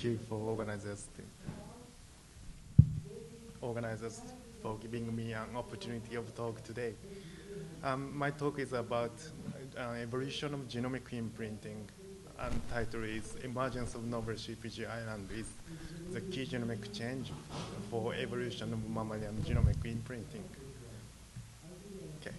Thank you for organizers for giving me an opportunity of talk today. My talk is about evolution of genomic imprinting, and title is Emergence of Novel CPG Island is the key genomic change for evolution of mammalian genomic imprinting. Okay.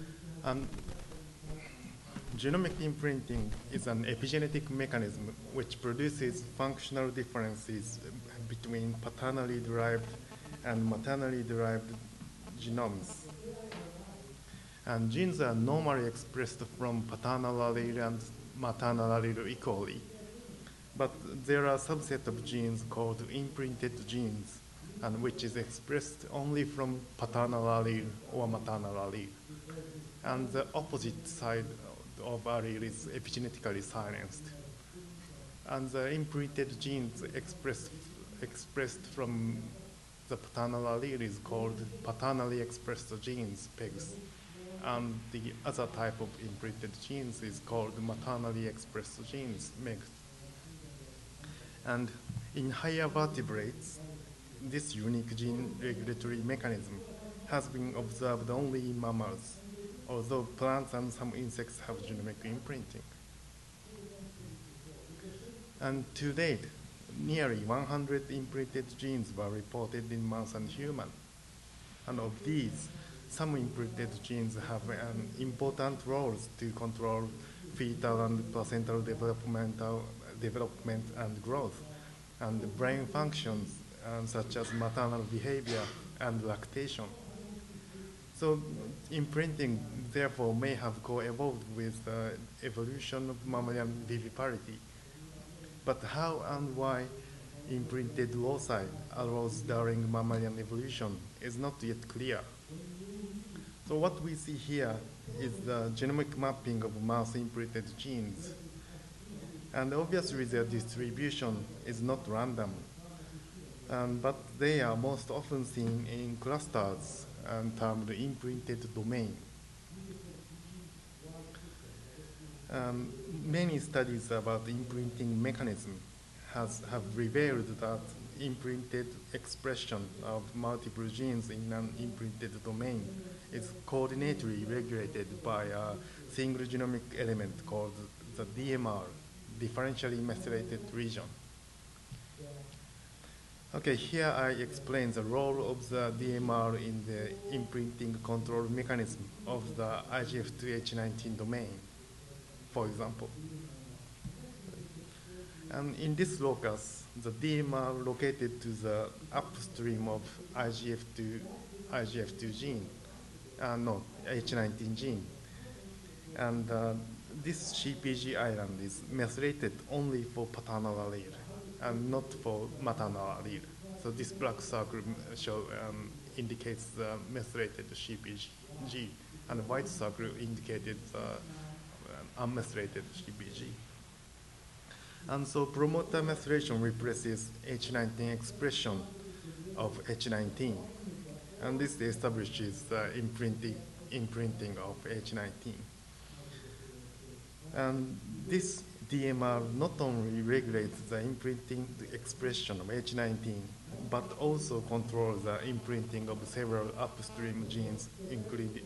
Genomic imprinting is an epigenetic mechanism which produces functional differences between paternally derived and maternally derived genomes. And genes are normally expressed from paternal allele and maternal allele equally. But there are a subset of genes called imprinted genes, and which is expressed only from paternal allele or maternal allele. And the opposite side of allele is epigenetically silenced. And the imprinted genes expressed from the paternal allele is called paternally expressed genes, PEGs. And the other type of imprinted genes is called maternally expressed genes, MEGs. And in higher vertebrates, this unique gene regulatory mechanism has been observed only in mammals, although plants and some insects have genomic imprinting. And to date, nearly 100 imprinted genes were reported in mouse and human. And of these, some imprinted genes have important roles to control fetal and placental development and growth, and brain functions such as maternal behavior and lactation. So imprinting, therefore, may have co-evolved with the evolution of mammalian viviparity. But how and why imprinted loci arose during mammalian evolution is not yet clear. So what we see here is the genomic mapping of mouse imprinted genes. And obviously their distribution is not random, but they are most often seen in clusters and termed imprinted domain. Many studies about imprinting mechanism have revealed that imprinted expression of multiple genes in an imprinted domain is coordinately regulated by a single genomic element called the DMR, differentially methylated region. Okay, here I explain the role of the DMR in the imprinting control mechanism of the IGF2H19 domain, for example. And in this locus, the DMR located to the upstream of IGF2 gene, H19 gene. And this CPG island is methylated only for paternal allele and not for maternal allele. So this black circle indicates the methylated CPG, and the white circle indicated the unmethylated CPG. And so promoter methylation replaces H19 expression of H19. And this establishes the imprinting of H19. And this DMR not only regulates the imprinting expression of H19, but also controls the imprinting of several upstream genes, including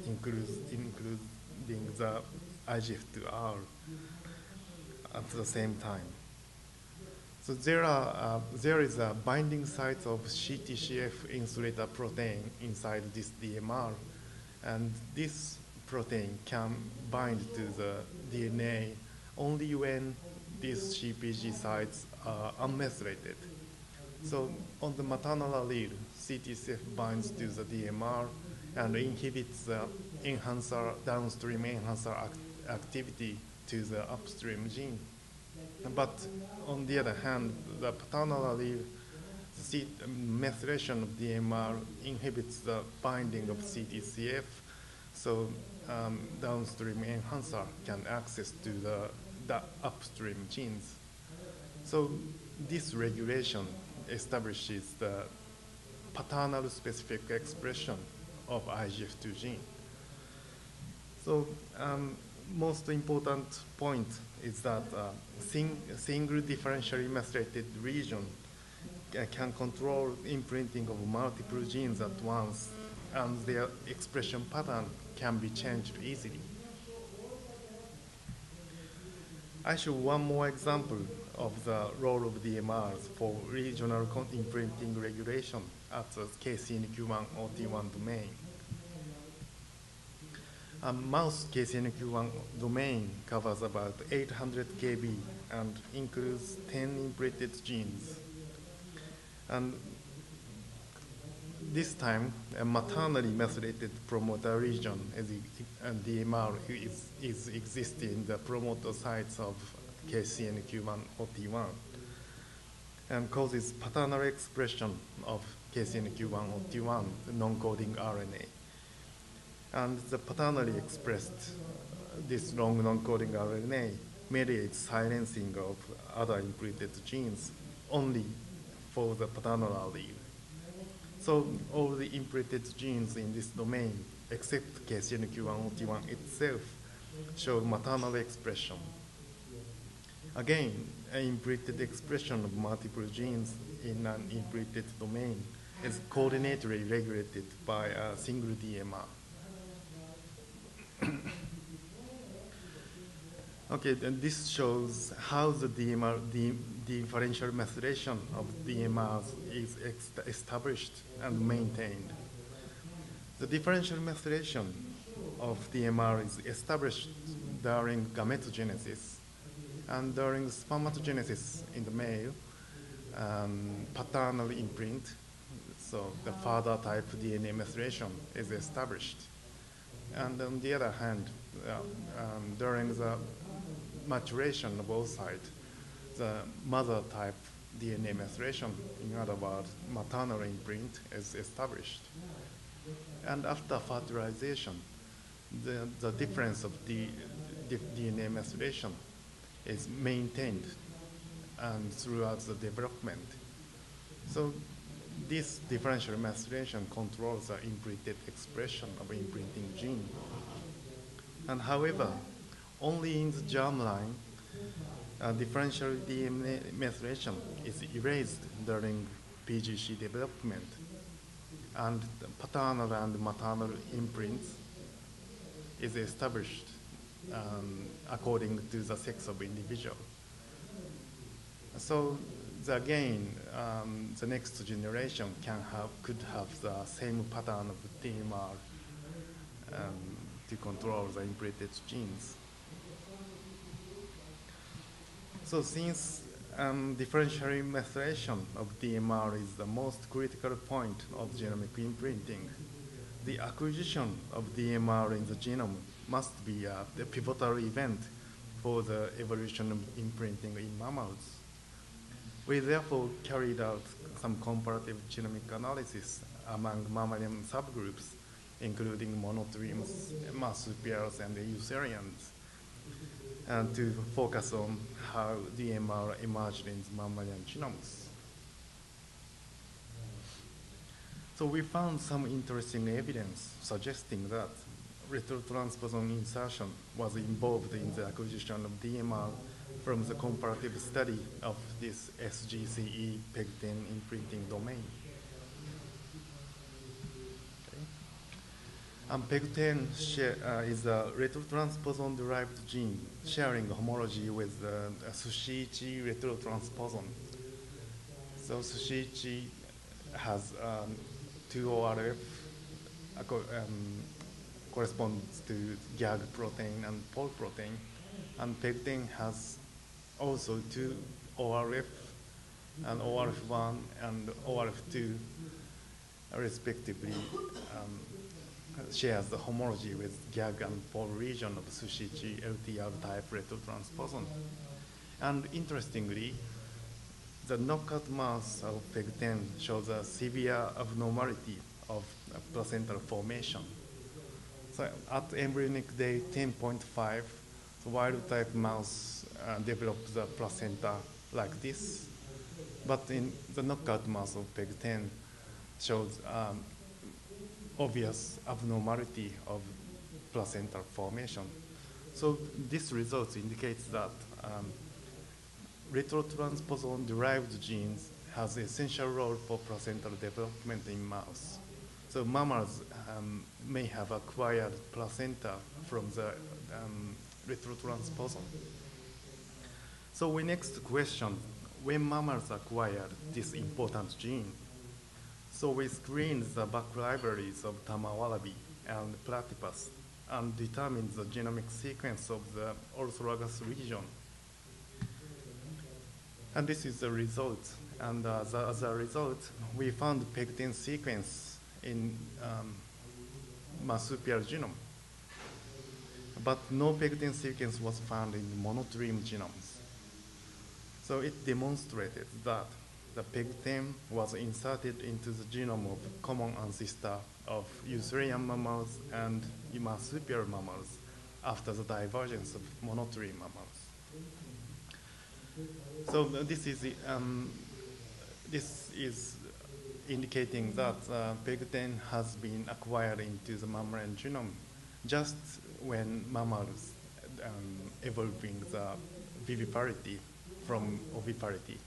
the IGF2R at the same time. So there is a binding site of CTCF insulator protein inside this DMR, and this protein can bind to the DNA only when these CPG sites are unmethylated. So on the maternal allele, CTCF binds to the DMR and inhibits the downstream enhancer activity to the upstream gene. But on the other hand, the paternal allele methylation of DMR inhibits the binding of CTCF, so downstream enhancer can access to the upstream genes. So this regulation establishes the paternal specific expression of IGF2 gene. So most important point is that single differentially methylated region can control imprinting of multiple genes at once, and their expression pattern can be changed easily. I show one more example of the role of DMRs for regional imprinting regulation at the KCNQ1-OT1 domain. A mouse KCNQ1 domain covers about 800 kb and includes 10 imprinted genes. And this time, a maternally methylated promoter region and DMR is existing in the promoter sites of KCNQ1-OT1 and causes paternal expression of KCNQ1-OT1, the non-coding RNA. And the paternally expressed, this long non-coding RNA mediates silencing of other imprinted genes only for the paternal allele. So all the imprinted genes in this domain, except KCNQ1-OT1 itself, show maternal expression. Again, an imprinted expression of multiple genes in an imprinted domain is coordinately regulated by a single DMR. Okay, then this shows how the differential methylation of DMRs is established and maintained. The differential methylation of DMR is established during gametogenesis and during spermatogenesis in the male, paternal imprint, so the father type DNA methylation is established. And on the other hand, during the maturation of oocyte, the mother type DNA methylation, in other words, maternal imprint, is established. And after fertilization, the difference of the DNA methylation is maintained and throughout the development. So this differential methylation controls the imprinted expression of imprinting gene. And however, only in the germline, differential DNA methylation is erased during PGC development, and the paternal and maternal imprints is established according to the sex of individual. So again, the next generation could have the same pattern of DMR to control the imprinted genes. So since differential methylation of DMR is the most critical point of genomic imprinting, the acquisition of DMR in the genome must be the pivotal event for the evolution of imprinting in mammals. We therefore carried out some comparative genomic analysis among mammalian subgroups, including monotremes, marsupials, and eutherians, and to focus on how DMR emerged in the mammalian genomes. So we found some interesting evidence suggesting that retrotransposon insertion was involved in the acquisition of DMR from the comparative study of this SGCE PEG10 imprinting domain. And PEG10 is a retrotransposon-derived gene sharing homology with Suzuki retrotransposon. So Suzuki has 2 ORF, corresponds to GAG protein and Pol protein, and PEG10 has also 2 ORF, and ORF1 and ORF2 respectively shares the homology with GAG and Pol region of Suzuki LTR type retrotransposon. And interestingly, the knockout mouse of PEG10 shows a severe abnormality of placental formation. So at embryonic day 10.5, the wild type mouse develops the placenta like this, but in the knockout mouse of PEG10 shows obvious abnormality of placental formation. So this result indicates that retrotransposon-derived genes has essential role for placental development in mouse. So mammals may have acquired placenta from the retrotransposon. So we next question, when mammals acquired this important gene, so we screened the back libraries of tamawallaby and platypus and determined the genomic sequence of the orthologous region. And this is the result. And as a result, we found peg-10 sequence in marsupial genome. But no peg-10 sequence was found in monotrim genomes. So it demonstrated that the peg-10 was inserted into the genome of common ancestor of eutherian mammals and marsupial mammals after the divergence of monotrim mammals. So this is indicating that peg-10 has been acquired into the mammalian genome just when mammals evolving the viviparity from oviparity.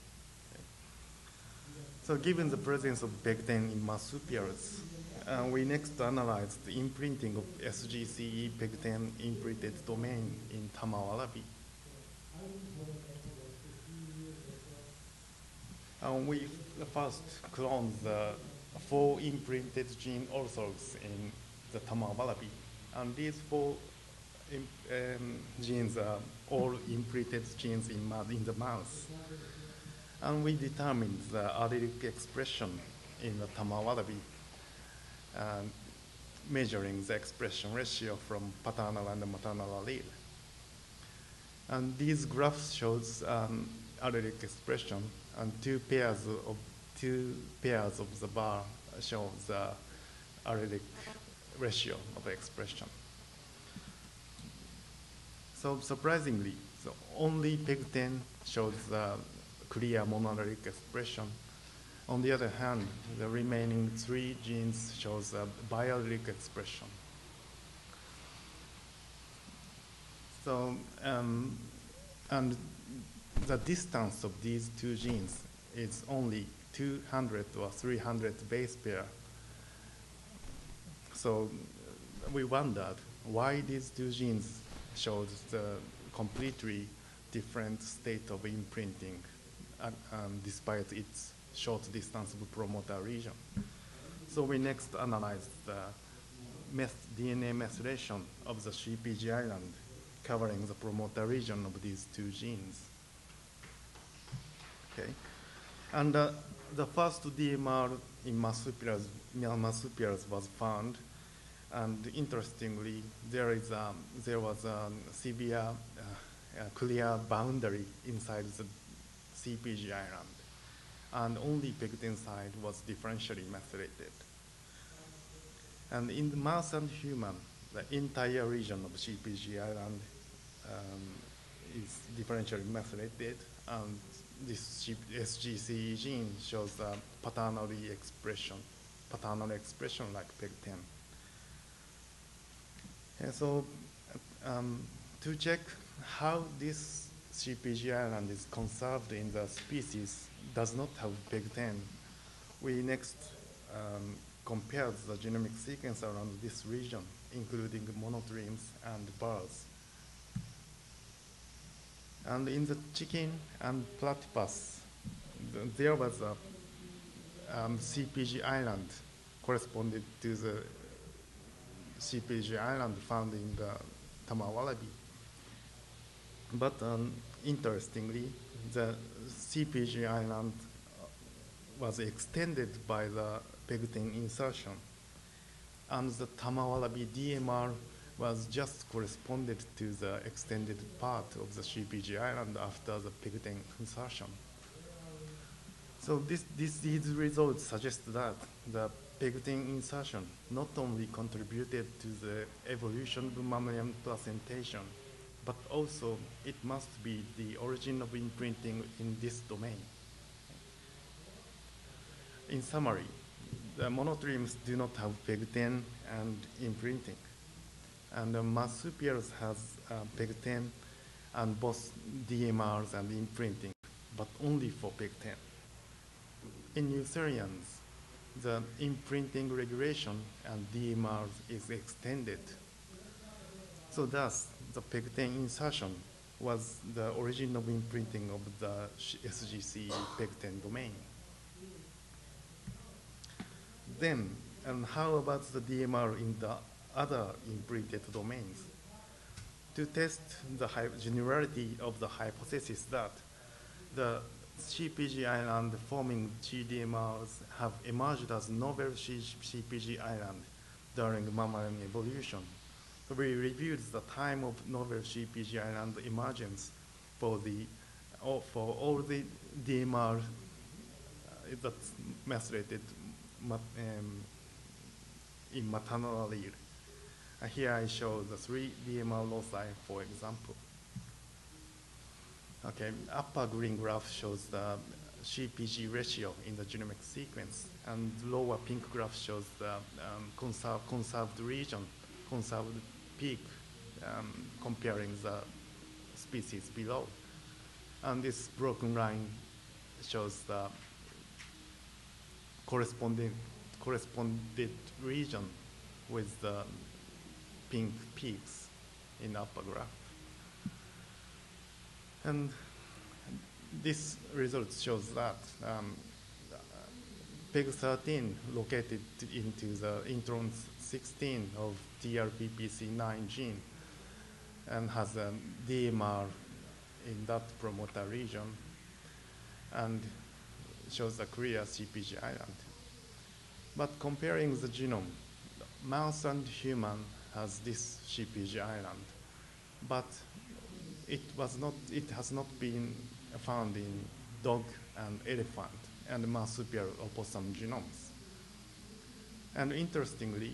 So given the presence of peg-10 in marsupials, we next analyzed the imprinting of SGCE peg-10 imprinted domain in tamawallaby. We first cloned the 4 imprinted gene orthologs in the tamawallaby, and these 4 genes are all imprinted genes in the mouse. And we determined the allelic expression in the tamawallaby, measuring the expression ratio from paternal and maternal allele. And these graphs shows allelic expression, and two pairs of the bar show the allelic ratio of the expression. So surprisingly, so only peg-10 shows the clear monoallelic expression. On the other hand, the remaining 3 genes shows a biallelic expression. So, and the distance of these 2 genes is only 200 or 300 base pair. So we wondered why these 2 genes showed the completely different state of imprinting despite its short distance of promoter region. So we next analyzed the DNA methylation of the CPG island covering the promoter region of these 2 genes. Okay, and the first DMR in marsupials was found, and interestingly, there was a severe clear boundary inside the CPG island, and only peg-10 side was differentially methylated. And in the mouse and human, the entire region of CPG island is differentially methylated, and this SGCE gene shows a paternal expression like peg-10. And so to check how this CPG island is conserved in the species does not have peg-10, we next compared the genomic sequence around this region, including monotrims and birds. And in the chicken and platypus, there was a CPG island corresponding to the CPG island found in the tamawallaby. But interestingly, the CPG island was extended by the peg-10 insertion, and the tamawallaby DMR was just corresponded to the extended part of the CPG island after the peg-10 insertion. So these results suggest that the peg-10 insertion not only contributed to the evolution of mammalian placentation, but also it must be the origin of imprinting in this domain. In summary, the monotrims do not have peg-10 and imprinting. And the marsupials has PEG10 and both DMRs and imprinting, but only for PEG10. In eutherians, the imprinting regulation and DMRs is extended. So thus, the PEG10 insertion was the origin of imprinting of the SGC PEG10 domain. Then, and how about the DMR in the other imprinted domains? To test the generality of the hypothesis that the CPG island forming GDMRs have emerged as novel CPG island during mammalian evolution. So we reviewed the time of novel CPG island emergence for all the DMR that's methylated in maternal allele. Here I show the 3 DMR loci, for example. Okay, upper green graph shows the CPG ratio in the genomic sequence, and lower pink graph shows the conserved region, conserved peak, comparing the species below. And this broken line shows the corresponded region with the pink peaks in upper graph. And this result shows that PEG13 located into the intron 16 of TRPPC9 gene and has a DMR in that promoter region and shows a clear CPG island. But comparing the genome, mouse and human has this CPG island, but it has not been found in dog and elephant and marsupial opossum genomes. And interestingly,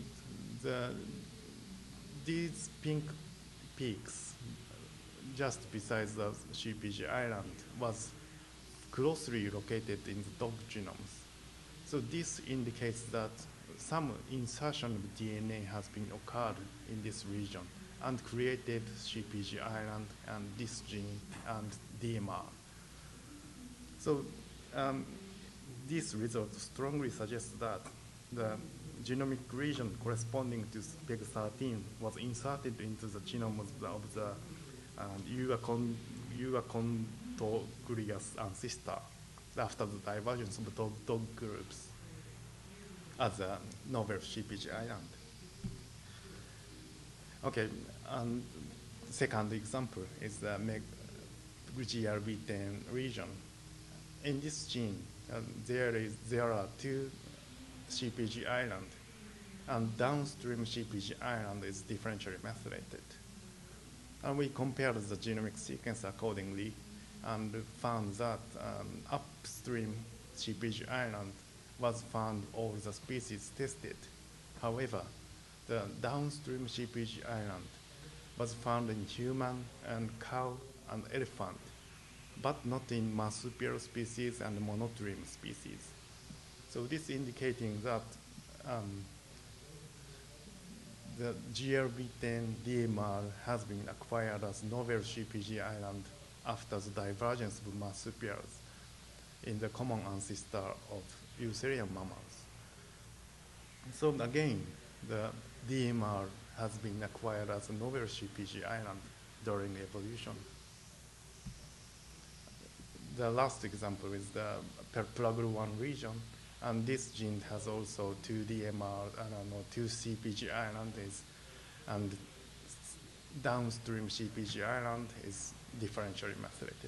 these pink peaks just besides the CPG island was closely located in the dog genomes. So this indicates that some insertion of DNA has been occurred in this region and created CPG island and this gene and DMR. So this result strongly suggests that the genomic region corresponding to PEG13 was inserted into the genome of the Euacontoglorious ancestor after the divergence of dog groups as a novel CPG island. Okay, and second example is the GRB10 region. In this gene, there are 2 CPG islands, and downstream CPG island is differentially methylated. And we compared the genomic sequence accordingly and found that upstream CPG island was found all the species tested. However, the downstream CPG island was found in human and cow and elephant, but not in marsupial species and monotremes species. So this indicating that the GRB10 DMR has been acquired as novel CPG island after the divergence of marsupials in the common ancestor of eutherian mammals. So again, the DMR has been acquired as a novel CPG island during evolution. The last example is the PLAGL1 region, and this gene has also 2 DMR, 2 CPG islands, and downstream CPG island is differentially methylated.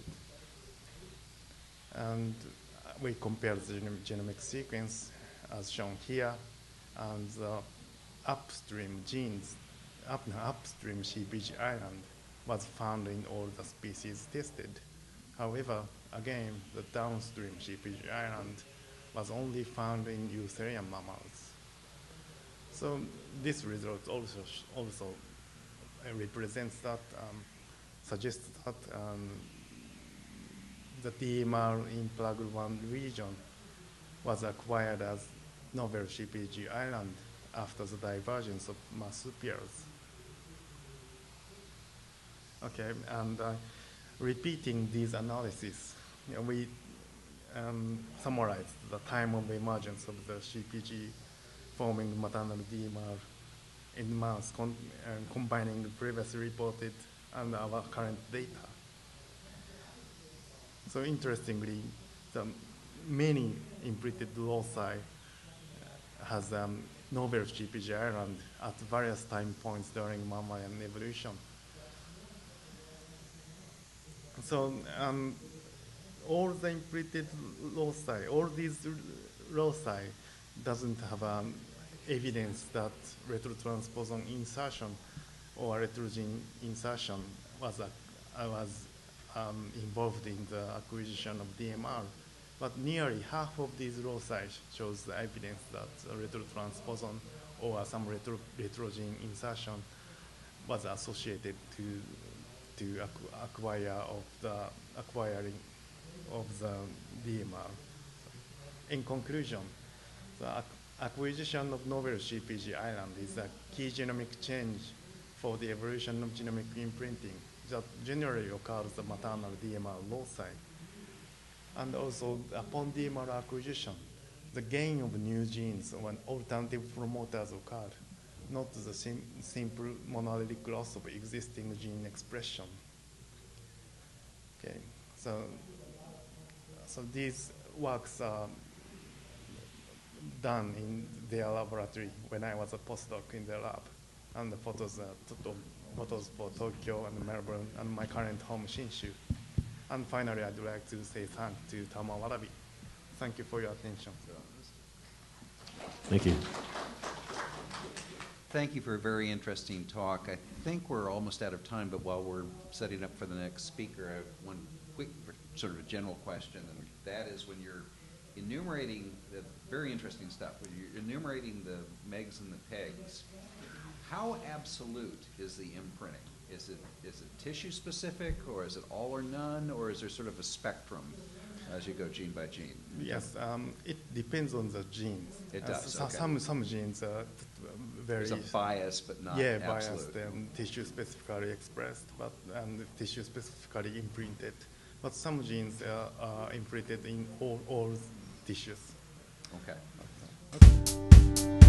And we compared the genomic sequence as shown here, and the upstream genes, upstream CPG island was found in all the species tested. However, again, the downstream CPG island was only found in eutherian mammals. So this result also represents that, suggests that the DMR in PLAGL1 region was acquired as novel CPG island after the divergence of marsupials. Okay, and repeating these analyses, we summarized the time of emergence of the CPG forming maternal DMR in mouse, combining the previously reported and our current data. So interestingly, the many imprinted loci has novel CPG island at various time points during mammalian evolution. So all the imprinted loci, all these loci doesn't have evidence that retrotransposon insertion or retrogene insertion was involved in the acquisition of DMR. But nearly half of these loci shows the evidence that retrotransposon or some retrogene insertion was associated to acquiring of the DMR. In conclusion, the acquisition of novel CPG island is a key genomic change for the evolution of genomic imprinting that generally occurs the maternal DMR loci. And also, upon DMR acquisition, the gain of new genes when alternative promoters occur, not the simple monolithic loss of existing gene expression. Okay, so these works are done in their laboratory when I was a postdoc in their lab, and the photos for Tokyo and Melbourne and my current home, Shinshu. And finally, I'd like to say thanks to Tama Warabi. Thank you for your attention. Thank you. Thank you for a very interesting talk. I think we're almost out of time, but while we're setting up for the next speaker, I have one quick sort of a general question, and that is when you're enumerating the very interesting stuff, when you're enumerating the megs and the pegs, how absolute is the imprinting? Is it tissue specific, or is it all or none, or is there sort of a spectrum as you go gene by gene? Yes, it depends on the genes. It does. Okay. Some genes are very There's a bias, but not absolute. Biased and tissue specifically expressed, but and tissue specifically imprinted. But some genes are imprinted in all tissues. Okay.